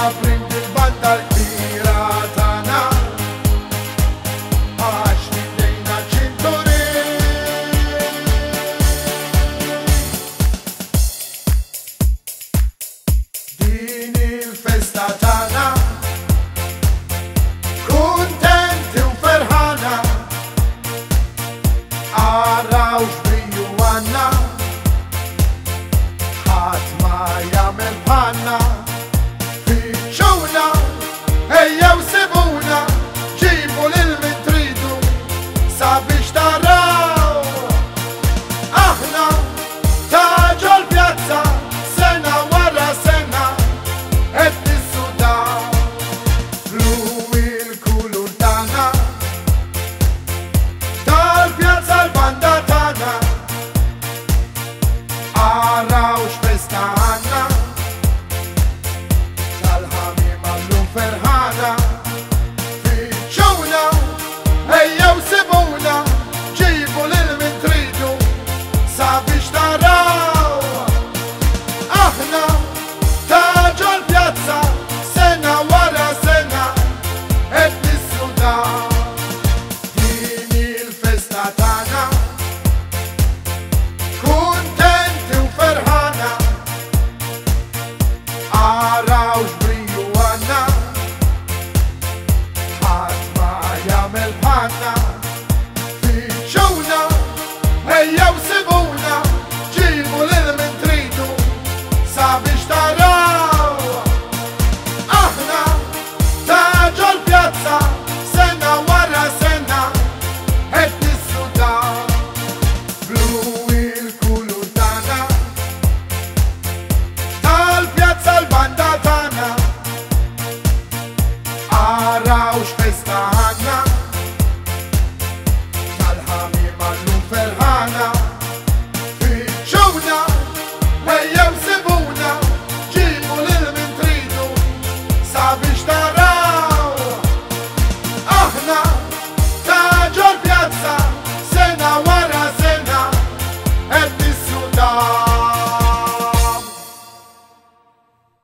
aprind il-banda l-kbira tagħna għax nidejna ċinturin. Din il-festa tagħna kuntenti u ferħana araw x'briju għandna ħadd ma jagħmel bħalna. Fiċċuna ejjew sibuna ġibu lil min tridu sabiex taraw aħna taġu l-pjazza sena wara sena qed nissudaw blu il-kulur tagħna tal-pjazza l-banda tagħna araw x'festa għandna tal-ħamiem għallum ferħana. Fiċċuna ejjew sibuna ġibu lil min tridu sabiex taraw aħna taġu l-pjazza sena wara sena qed nissudaw din il-festa tagħna kuntenti u ferħana araw x'briju għandna ħadd ma jagħmel bħalna. Fiċċuna ejjew sibuna ġibu lil min tridu sabiex taraw aħna taġu l-pjazza sena wara sena qed nissudaw blu il-kulur tagħna tal-pjazza l-banda tagħna araw x'festa